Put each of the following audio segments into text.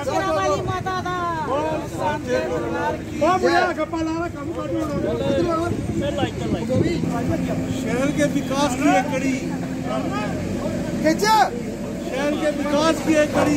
शहर के विकास की एक कड़ी, शहर के विकास की एक कड़ी।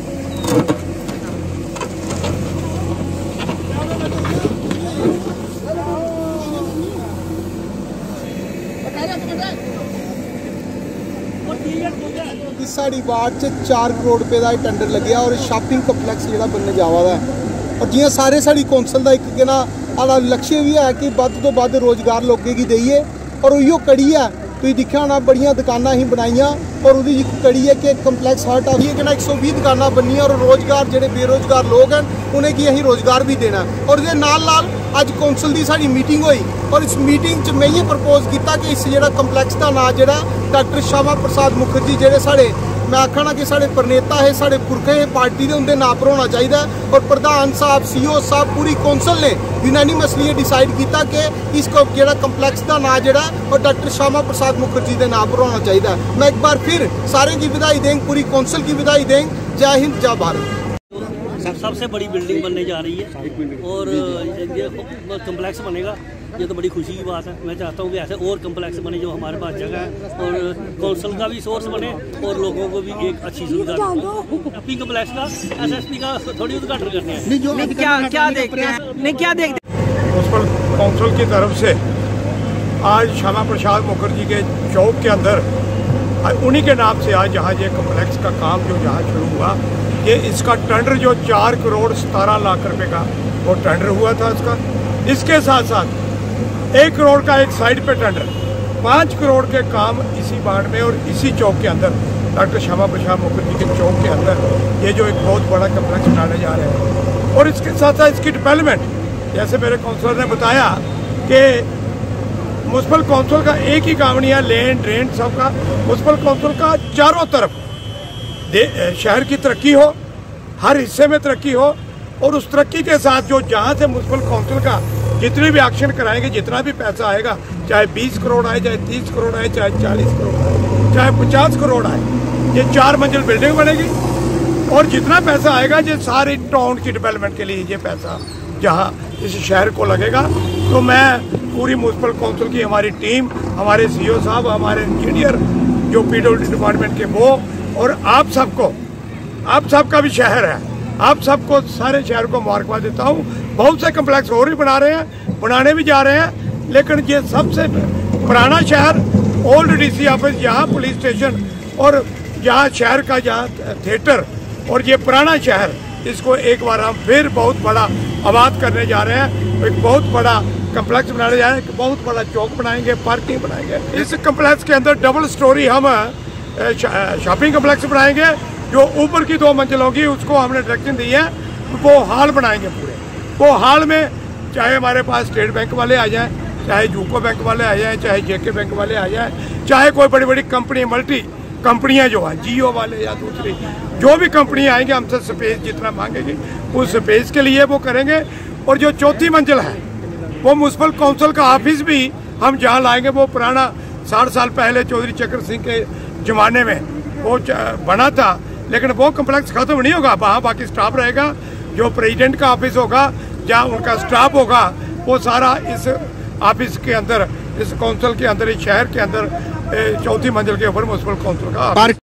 इस साड़ी वार्ड च 4 करोड़ रुपए का टेंडर लग्या और शॉपिंग कंपलैक्स जो बनने जावा है। और जियां सारे साड़ी कौंसल का एक कहना आला लक्ष्य भी है कि वध तो वध रोजगार लोगों की देइए और उहियो कड़ी है। तुम देखा होना बड़िया दुकाना ही बनाइया और उहदी एक कड़ी है कि कंपलैक्स हट आ कहना 120 दुकाना बनिया और रोजगार जोड़े बेरोजगार लोग हैं उन्हें की अं रोजगार भी देना। और ये नाल अज कौंसल की साड़ी मीटिंग हुई और इस मीटिंग च मैं ये प्रपोज किया कि इस जो कंपलैक्स का नाम जो डॉक्टर श्यामा प्रसाद मुखर्जी जोड़े साढ़े मैं आखना कि साढ़े प्रणेता है साढ़े पुरखे है पार्टी के उनके नाम पर होना चाहिए। और प्रधान साहब CEO साहब पूरी कौंसल ने यूनैनिमसली डिसाइड किया कि इसको जो कंपलैक्स का नाम जो और डॉक्टर श्यामा प्रसाद मुखर्जी के नाम पर होना चाहिए। मैं एक बार फिर सारे की बधाई देंगे, पूरी कौंसल की बधाई देंगे। जय हिंद जय भारत। सबसे बड़ी बिल्डिंग बनने जा रही है और ये कम्प्लेक्स बनेगा, ये तो बड़ी खुशी की बात है। मैं चाहता हूँ कि ऐसे और कम्प्लेक्स बने जो हमारे पास जगह है और कौंसल का भी सोर्स बने और लोगों को भी एक अच्छी सुविधा। अपनी कम्प्लेक्स का SSP का थोड़ी उद्घाटन करने हैं। क्या देखते हैं म्युनिसिपल कौंसिल की तरफ से आज श्यामा प्रसाद मुखर्जी के चौक के अंदर उन्हीं के नाम से आज जहाँ ये कम्प्लेक्स का काम जो जहाँ शुरू हुआ, ये इसका टेंडर जो 4 करोड़ 17 लाख रुपए का वो टेंडर हुआ था इसका। इसके साथ साथ 1 करोड़ का एक साइड पे टेंडर, 5 करोड़ के काम इसी बाड़ में और इसी चौक के अंदर डॉक्टर श्यामा प्रसाद मुखर्जी के चौक के अंदर ये जो एक बहुत बड़ा कम्प्लेक्स बनाने जा रहे हैं। और इसके साथ साथ इसकी डेवलपमेंट, जैसे मेरे काउंसलर ने बताया कि म्युनिसिपल कौंसिल का एक ही काम नहीं है, लैंड रेंट सबका म्युनिसिपल कौंसिल का चारों तरफ शहर की तरक्की हो, हर हिस्से में तरक्की हो। और उस तरक्की के साथ जो जहाँ से म्युनिसिपल कौंसिल का जितने भी एक्शन कराएंगे, जितना भी पैसा आएगा, चाहे 20 करोड़ आए, चाहे 30 करोड़ आए, चाहे 40 करोड़ आए, चाहे 50 करोड़ आए, ये 4 मंजिल बिल्डिंग बनेगी। और जितना पैसा आएगा ये सारे टाउन की डेवलपमेंट के लिए ये पैसा जहाँ इस शहर को लगेगा। तो मैं पूरी म्युनिसिपल कौंसिल की हमारी टीम, हमारे CEO साहब, हमारे इंजीनियर जो PWD डिपार्टमेंट के वो और आप सबका भी शहर है, आप सबको सारे शहर को मुबारकबाद देता हूँ। बहुत से कम्प्लेक्स और भी बना रहे हैं, बनाने भी जा रहे हैं, लेकिन ये सबसे पुराना शहर, ओल्ड DC ऑफिस, यहाँ पुलिस स्टेशन और यहाँ शहर का जहाँ थिएटर और ये पुराना शहर, इसको एक बार हम फिर बहुत बड़ा आबाद करने जा रहे हैं। एक बहुत बड़ा कम्प्लेक्स बनाने जा रहे हैं, बहुत बड़ा चौक बनाएंगे, पार्किंग बनाएंगे। इस कम्प्लेक्स के अंदर डबल स्टोरी हम शॉपिंग कम्प्लेक्स बनाएंगे। जो ऊपर की 2 मंजिल होगी उसको हमने डायरेक्शन दी है, वो हॉल बनाएंगे पूरे। वो हॉल में चाहे हमारे पास स्टेट बैंक वाले आ जाएं, चाहे यूको बैंक वाले आ जाएं, चाहे JK बैंक वाले आ जाएं, चाहे कोई बड़ी बड़ी कंपनी, मल्टी कंपनियां जो हैं, जियो वाले या दूसरी जो भी कंपनी आएंगे, हमसे स्पेस जितना मांगेगी उस स्पेस के लिए वो करेंगे। और जो 4थी मंजिल है वो म्युनिसिपल कौंसिल का ऑफिस भी हम जहाँ लाएंगे, वो पुराना 60 साल पहले चौधरी चक्र सिंह के ज़माने में वो बना था, लेकिन वो कम्प्लेक्स खत्म नहीं होगा। वहाँ बाकी स्टाफ रहेगा, जो प्रेसिडेंट का ऑफिस होगा, जहाँ उनका स्टाफ होगा, वो सारा इस ऑफिस के अंदर, इस कौंसिल के अंदर, इस शहर के अंदर 4थी मंजिल के ऊपर म्युनिसिपल कौंसिल का